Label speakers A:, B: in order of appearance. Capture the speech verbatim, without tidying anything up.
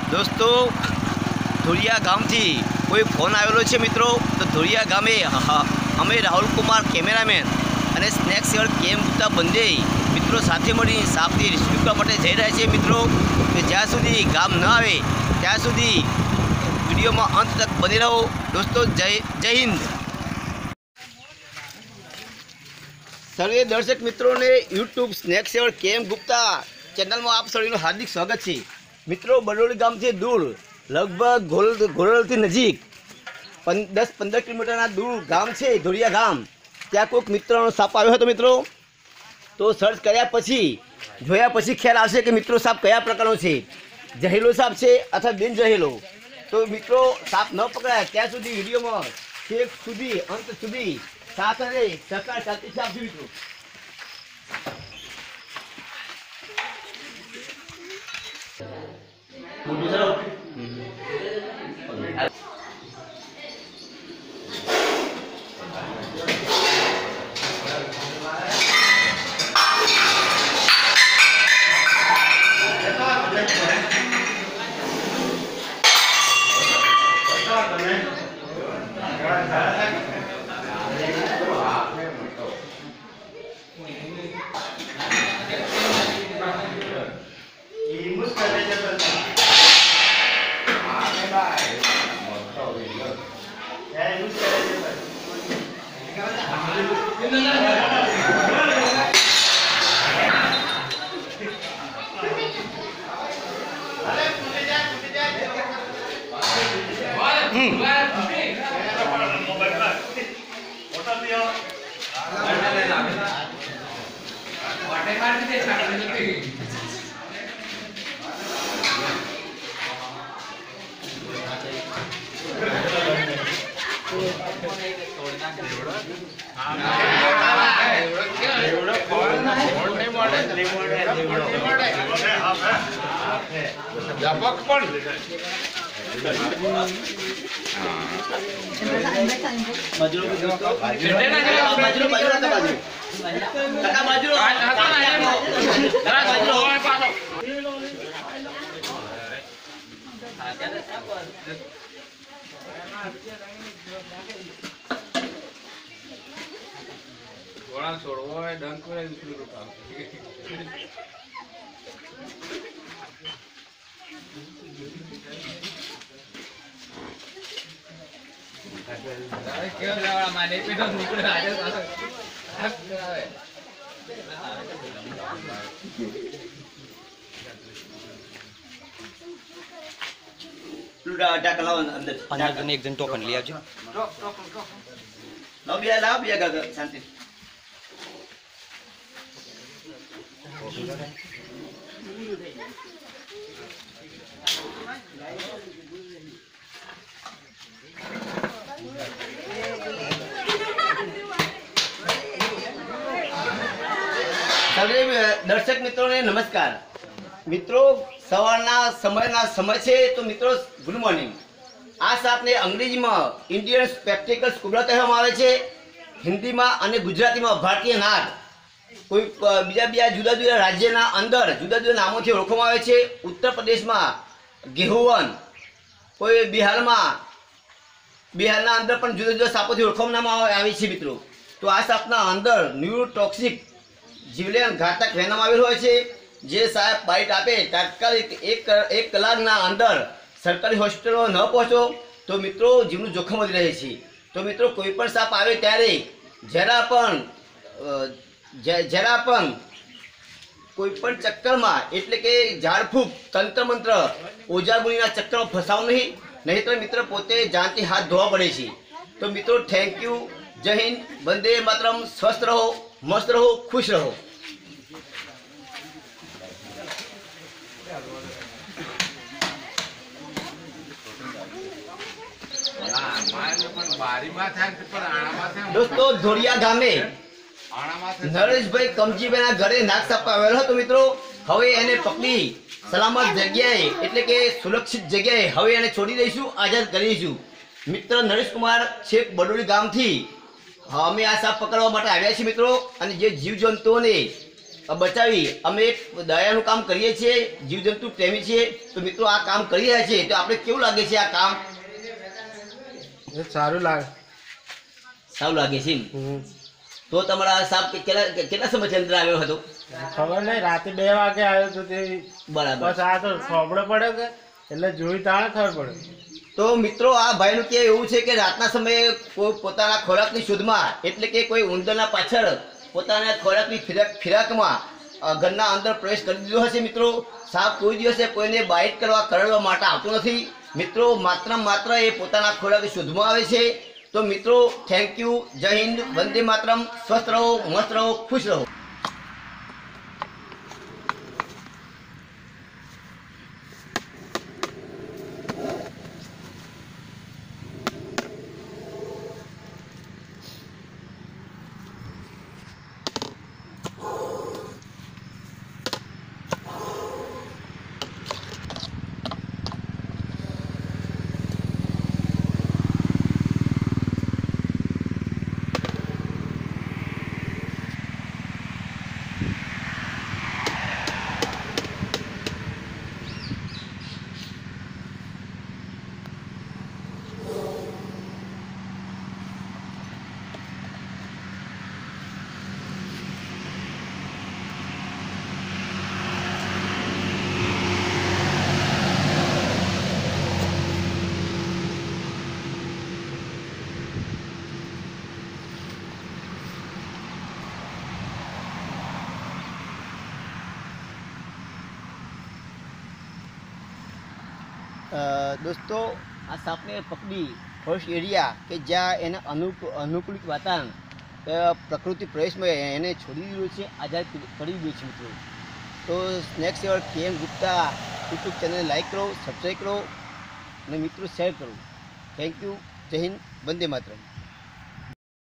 A: दोस्तों धोरिया गाम थी कोई फोन आवेलो छे मित्रों। तो धोरिया गामे अमे राहुल कुमार कैमरामेन और स्नेक सेवर केम गुप्ता बंदे मित्रों साथे मळी सापनी रिसीव करवा माटे जई रह्या छे मित्रों। तो ज्यां सुधी गाम न आवे त्यां सुधी विडियो में अंत तक बनी रहो दोस्तों। जय जय हिंद। सर्वे दर्शक मित्रों ने YouTube snake saver K M Gupta channel में आप सभी हार्दिक स्वागत है मित्रों। बडोली गाम से दूर लगभग घोरल घोरल थी नजीक दस पंदर किलोमीटर दूर गाम है धोरिया गाम। त्या कोईक मित्रों साप आव्यो हतो मित्रों। तो सर्च कर्या पछी जोया पछी ख्याल आवशे कि मित्रों साप कया प्रकारनो छे, जहेलो साप छे अथवा बिन जहेलो। तो मित्रों साप न पकड़ाय त्यां सुधी विडियो में छेक सुधी अंत सुधी साथ रहे सहकार चालती छे आपजी मित्रों।
B: गोळा सोडवाय डंक करे दुसरी रुपा अरे क्यों जावा माने पे तो निकल आ जाए
A: लुडा अटैक लाओ अंदर
C: पंद्रह जन एक जन टोकन लिया जी
A: टोक टोक टोक लाओ बिया लाओ बिया गा शांति। सभी दर्शक मित्रों ने नमस्कार। मित्रों सवारना समयना समय छे तो मित्रों गुड मॉर्निंग। आ सापने अंग्रेजी में इंडियन स्पेक्टिकल स्कूबरा कहेवामां आवे छे, हिंदी में और गुजराती में भारतीय नाग। कोई बीजा बीजा जुदा जुदा राज्यना अंदर जुदा जुदा नामोथी ओळखवामां आवे छे। उत्तर प्रदेश में गेहुवन, कोई बिहार में बिहारना अंदर पण जुदा जुदा सापोथी ओळखवामां आवे छे मित्रों। तो आ सापना अंदर न्यूरोटॉक्सिक जीवलेण घातक वेनम आवेलो होय छे। जे साहेब बाइट आपे तात्कालिक एक एक कलाकना अंदर सरकारी होस्पिटलों न पहुँचो तो मित्रों जीवનું જોખમ વધી રહે છે। तो मित्रों कोईपण साप आवे त्यारे जरा पण जरा पण कोईपण चक्करमां एटले के झाड़फूक तंत्र मंत्र ओजागुणीना चक्करमां फसाव नहीं, नहीं तो मित्र पोते जानती हाथ धोवा पड़े छे। तो मित्रों थैंक यू, जय हिंद, वंदे मातरम। स्वस्थ रहो, मस्त रहो, खुश रहो। दोस्तों धोरिया गामे नरेश भाई कमजीभाई घरे नाग साप आवेलो हतो मित्रों। हवे एने पकड़ी सलामत जग्याए एटले के सुरक्षित जग्याए हवे एने छोड़ी दईशुं, आजाद करीशुं। मित्र नरेश कुमार छेक बडोली गाम थी अमे आ साप पकड़वा माटे आव्या छीए मित्रों। अने जे जीव जंतुओने બચાવી અમે એક દયાનું કામ કરીએ છીએ, જીવજંતુ પ્રેમી છીએ. તો મિત્રો આ કામ કરી રહ્યા છે તો આપણે કેવું લાગે છે આ કામ?
D: એ સારું લાગે.
A: સારું લાગે છે એમ?
D: હમ.
A: તો તમારા સાહેબ કેટલા કેટલા સમયથી અંદર આવ્યો હતો?
D: ખબર નહીં, રાતે બે વાગે આવ્યો તો તે
A: બરાબર.
D: બસ આ તો ખોબડો પડે કે એટલે જોઈ તાણે ખબર પડે.
A: તો મિત્રો આ ભાઈનું કે એવું છે કે રાતના સમયે કોઈ પોતાના ખોરાકની શોધમાં, એટલે કે કોઈ ઉંદરના પાછળ પોતાના ખોરાકની ફિરાક ફિરાકમાં અ, ઘરના અંદર પ્રવેશ કરી દીધો હશે. મિત્રો સાપ કોઈ દિવસે કોઈને બાઇટ કરવા કરડવા માટે આવતો નથી. મિત્રો માત્ર ને માત્ર એ પોતાના ખોરાકની શોધમાં આવે છે. તો મિત્રો થેન્ક યુ, જય હિન્દ, વંદે માતરમ. સ્વસ્થ રહો, મસ્ત રહો, ખુશ રહો. અ, દોસ્તો આ સાપને પકડી ફોરેસ્ટ એરિયા કે જ્યાં એને અનુકૂળ અનુકૂલિત વાતાવરણ અ, પ્રકૃતિ પ્રવેશમાં એને છોડી દીધું છે, આઝાદ કરી દીધું છે. મિત્રો તો snake saver K M Gupta YouTube channel like કરો, સબસ્ક્રાઈબ કરો અને મિત્રો શેર કરો. થેન્ક યુ, જય હિન્દ, વંદે માતરમ.